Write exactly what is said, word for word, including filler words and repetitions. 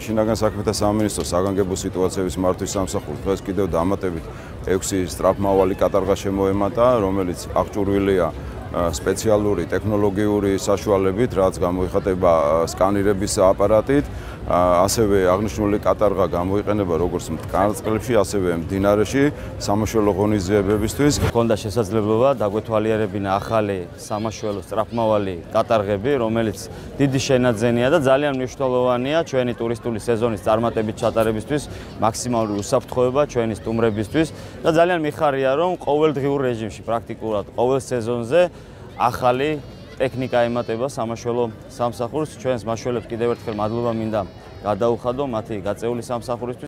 შინაგან საქმეთა სამინისტროს საგანგებო სიტუაციების მართვის სამსახურს დღეს კიდევ დამატებით ექვსი სწრაფმავალი კატარღა შემოემატა, რომელიც აღჭურვილია სპეციალური ტექნოლოგიური საშუალებით, რაც გამოიხატება სკანირების აპარატით. ასევე აღნიშნული კატარღა გამოიყენება როგორც მტკნარ-წყლებში, ასევე მდინარეში სამაშველო ღონისძიებებისთვის. Ჰქონდა შესაძლებლობა დაგვეთვალიერებინა ახალი სამაშველო სწრაფმავალი კატარღები, რომელიც დიდი შენაძენია და ძალიან მნიშვნელოვანია ჩვენი ტურისტული სეზონის წარმატებით ჩატარებისთვის, მაქსიმალური უსაფრთხოება ჩვენი სტუმრებისთვის და ძალიან მიხარია, რომ ყოველდღიურ რეჟიმში პრაქტიკულად ყოველ სეზონზე ახალი ტექნიკა ემატება სამაშველო სამსახურს. ჩვენს მაშველებს კიდევ ერთხელ მადლობა მინდა გადაუხადო მათი გაწეული სამსახურისთვის.